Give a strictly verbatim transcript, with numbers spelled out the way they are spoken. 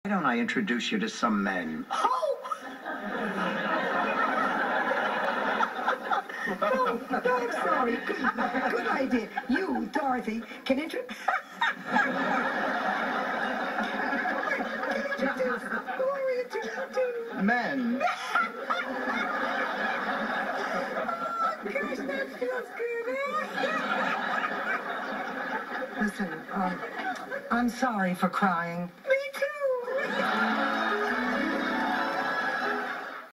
Why don't I introduce you to some men? Oh! no, no, I'm sorry. Good, good idea. You, Dorothy, can intro... introduce... Who are we introducing? Men. Oh, gosh, that feels good. Listen, um, I'm sorry for crying.